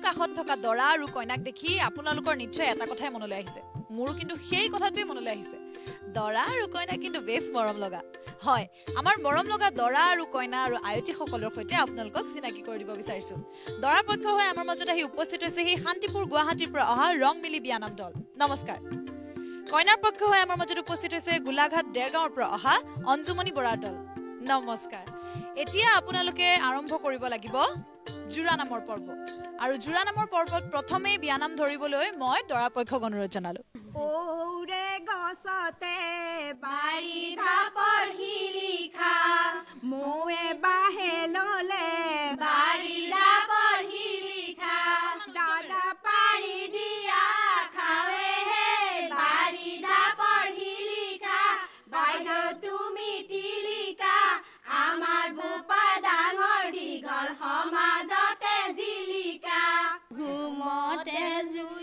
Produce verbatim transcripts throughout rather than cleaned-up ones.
কাখত থকা দৰা আৰু কইনাক দেখি আপোনালোকৰ নিশ্চয় এটা কথাই মনলৈ আহিছে মোৰো কিন্তু সেই কথাটোৱে মনলৈ আহিছে দৰা আৰু কইনা কিন্তু বেছ মৰম লগা হয় আমাৰ মৰম লগা দৰা আৰু কইনা আৰু আয়তি সকলৰ সৈতে আপোনালোকক চিনাকি কৰি দিব বিচাৰিছো দৰাৰ পক্ষ হৈ আমাৰ মাজত আহি উপস্থিত হৈছে সেই শান্তিপুৰ গুৱাহাটীৰ পৰা অহা ৰং মিলি বিয়ানাম দল নমস্কাৰ কইনাৰ পক্ষ হৈ আমাৰ মাজত উপস্থিত হৈছে গোলাঘাট দেৰগাঁৱৰ পৰা অহা অঞ্জুমণি বৰাৰ দল নমস্কাৰ এতিয়া আপোনালোকে আৰম্ভ কৰিব লাগিব জুৰা নামৰ পৰ্ব আৰু জুৰা নামৰ পৰ্বত প্ৰথমে বিয়ানাম ধৰিবলৈ মই দৰা পক্ষক অনুৰোধ জনালো ওৰে গছতে বাৰি ধাপৰ হিলিখা মোৱে বাহে ললে বাৰি ধাপৰ হিলিখা দাদা পাৰি দিয়া খাৱে হে বাৰি ধাপৰ হিলিখা বাইদেউ তুমি তিলিকা আমাৰ বোপা ডাঙৰ দীঘল সমাজতে জিলিকা ঘুমতে জুই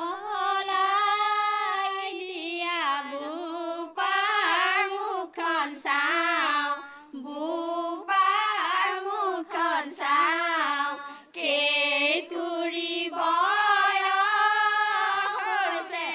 জ্বলাই দিয়া বোপাৰ মুখখন চাওঁ বোপাৰ মুখখন চাওঁ কেইকুৰি বয়স হৈছে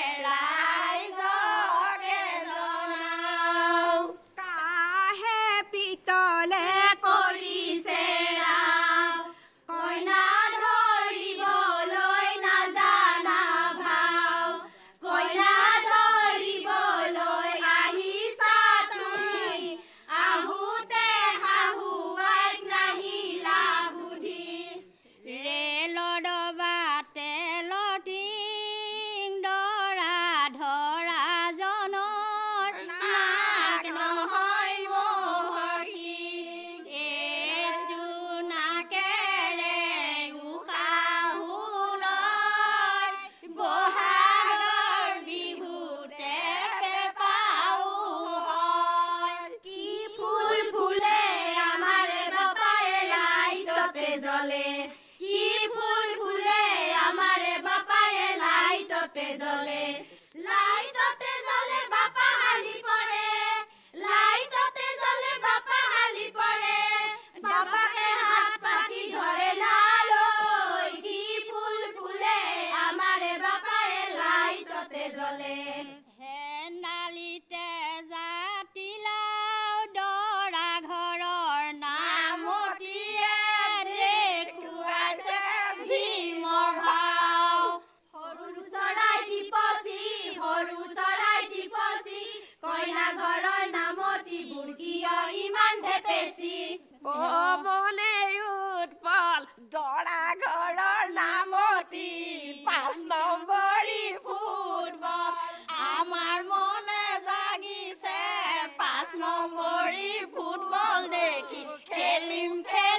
ৰাইজকে জনাওঁ কাহে পিতলে কৰিছে ৰাম কইনা ধৰিবলৈ নাজানা ভাও কইনা ধৰিবলৈ আহিছা তুমি আহোতে শাহুৱাইক নাহিলা সুধি ৰেলৰ ডবাতে লটিং দৰা ধৰা জনৰ নাক নহয় মোহৰ শিং এইটো নাকেৰে উশাহো লয় বহাগৰ বিহুতে পেঁপাও হয় কি ফুল ফুলে আমাৰে বাপায়ে লাইটতে জ্বলে কি ফুল ফুলে আমাৰে বাপায়ে লাইটতে জ্বলে লাইটতে জ্বলে বাপা হালি পৰে লাইটতে জ্বলে বাপা হালি পৰে বাপাকে হাত পাতি ধৰে নালৈ কি ফুল ফুলে আমাৰে বাপায়ে লাইটতে জ্বলে হেন্দালিতে জাতিলাও দৰা ঘৰৰ নামতিয়ে দেখুৱাইছে ভীমৰ ভাও সৰু চৰাই টিপচি সৰু চৰাই টিপচি কইনা ঘৰৰ নামতি বুৰ্গীয় ইমান ধেপেচি কমলে উৎপল দৰা ঘৰৰ নামতি পাঁচ নম্বৰী ফুটবল আমাৰ মনে জাগিছে পাঁচ নম্বৰী ফুটবল দেখি খেলিম খেলিম